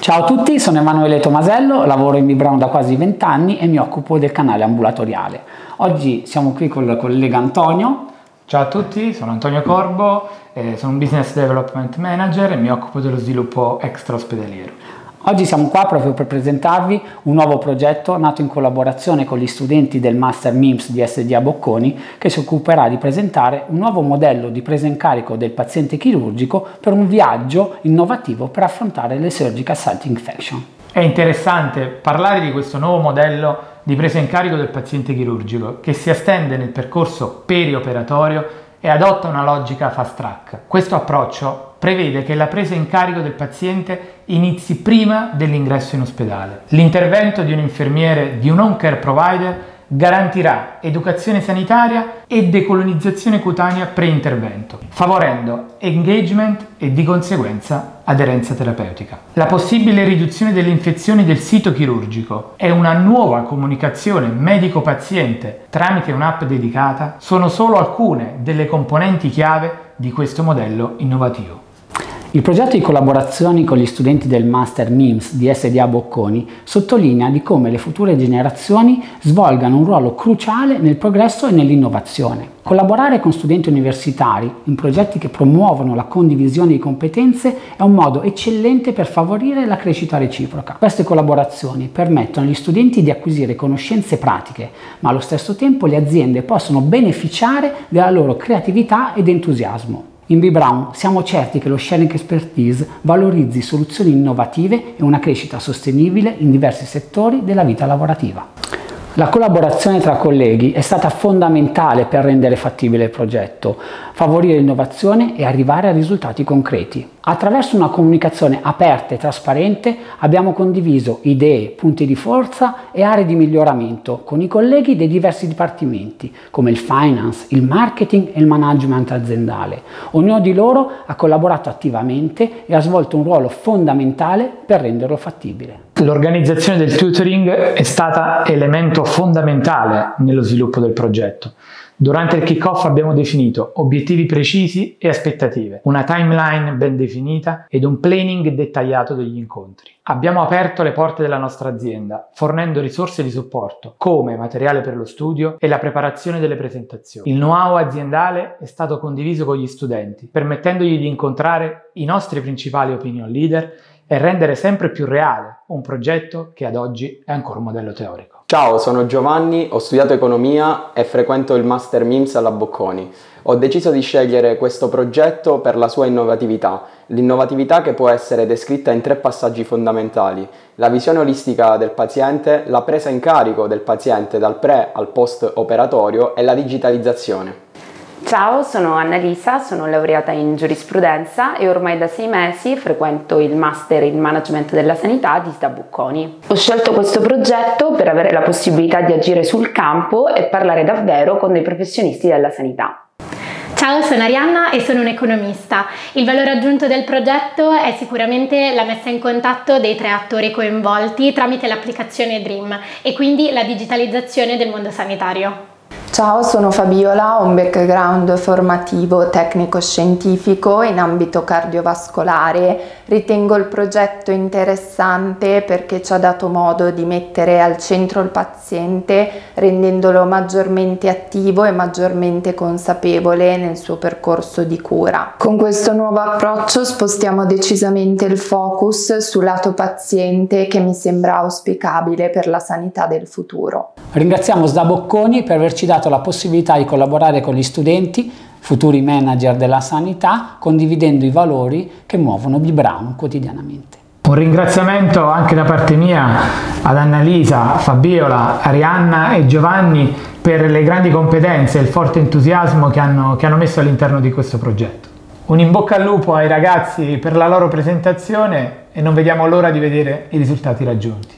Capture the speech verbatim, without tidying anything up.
Ciao a tutti, sono Emanuele Tomasello, lavoro in B Brown da quasi venti anni e mi occupo del canale ambulatoriale. Oggi siamo qui con il collega Antonio. Ciao a tutti, sono Antonio Corbo, eh, sono un Business Development Manager e mi occupo dello sviluppo extra-ospedaliero. Oggi siamo qua proprio per presentarvi un nuovo progetto nato in collaborazione con gli studenti del Master M I M S di S D A Bocconi, che si occuperà di presentare un nuovo modello di presa in carico del paziente chirurgico per un viaggio innovativo per affrontare le Surgical Site Infection. È interessante parlare di questo nuovo modello di presa in carico del paziente chirurgico che si estende nel percorso perioperatorio e adotta una logica fast track. Questo approccio prevede che la presa in carico del paziente inizi prima dell'ingresso in ospedale. L'intervento di un infermiere, di un home care provider, garantirà educazione sanitaria e decolonizzazione cutanea pre-intervento, favorendo engagement e di conseguenza aderenza terapeutica. La possibile riduzione delle infezioni del sito chirurgico e una nuova comunicazione medico-paziente tramite un'app dedicata sono solo alcune delle componenti chiave di questo modello innovativo. Il progetto di collaborazione con gli studenti del Master M I M S di S D A Bocconi sottolinea di come le future generazioni svolgano un ruolo cruciale nel progresso e nell'innovazione. Collaborare con studenti universitari in progetti che promuovono la condivisione di competenze è un modo eccellente per favorire la crescita reciproca. Queste collaborazioni permettono agli studenti di acquisire conoscenze pratiche, ma allo stesso tempo le aziende possono beneficiare della loro creatività ed entusiasmo. In B Brown siamo certi che lo sharing expertise valorizzi soluzioni innovative e una crescita sostenibile in diversi settori della vita lavorativa. La collaborazione tra colleghi è stata fondamentale per rendere fattibile il progetto, favorire l'innovazione e arrivare a risultati concreti. Attraverso una comunicazione aperta e trasparente abbiamo condiviso idee, punti di forza e aree di miglioramento con i colleghi dei diversi dipartimenti, come il finance, il marketing e il management aziendale. Ognuno di loro ha collaborato attivamente e ha svolto un ruolo fondamentale per renderlo fattibile. L'organizzazione del tutoring è stata elemento fondamentale nello sviluppo del progetto. Durante il kick-off abbiamo definito obiettivi precisi e aspettative, una timeline ben definita ed un planning dettagliato degli incontri. Abbiamo aperto le porte della nostra azienda, fornendo risorse di supporto, come materiale per lo studio e la preparazione delle presentazioni. Il know-how aziendale è stato condiviso con gli studenti, permettendogli di incontrare i nostri principali opinion leader e rendere sempre più reale un progetto che ad oggi è ancora un modello teorico. Ciao, sono Giovanni, ho studiato economia e frequento il Master M I M S alla Bocconi. Ho deciso di scegliere questo progetto per la sua innovatività, l'innovatività che può essere descritta in tre passaggi fondamentali: la visione olistica del paziente, la presa in carico del paziente dal pre al post operatorio e la digitalizzazione. Ciao, sono Annalisa, sono laureata in giurisprudenza e ormai da sei mesi frequento il Master in Management della Sanità di S D A Bocconi. Ho scelto questo progetto per avere la possibilità di agire sul campo e parlare davvero con dei professionisti della sanità. Ciao, sono Arianna e sono un'economista. Il valore aggiunto del progetto è sicuramente la messa in contatto dei tre attori coinvolti tramite l'applicazione Dream e quindi la digitalizzazione del mondo sanitario. Ciao, sono Fabiola, ho un background formativo tecnico-scientifico in ambito cardiovascolare. Ritengo il progetto interessante perché ci ha dato modo di mettere al centro il paziente, rendendolo maggiormente attivo e maggiormente consapevole nel suo percorso di cura. Con questo nuovo approccio spostiamo decisamente il focus sul lato paziente, che mi sembra auspicabile per la sanità del futuro. Ringraziamo S D A Bocconi per averci dato la possibilità di collaborare con gli studenti, futuri manager della sanità, condividendo i valori che muovono B Brown quotidianamente. Un ringraziamento anche da parte mia ad Annalisa, Fabiola, Arianna e Giovanni per le grandi competenze e il forte entusiasmo che hanno, che hanno messo all'interno di questo progetto. Un in bocca al lupo ai ragazzi per la loro presentazione e non vediamo l'ora di vedere i risultati raggiunti.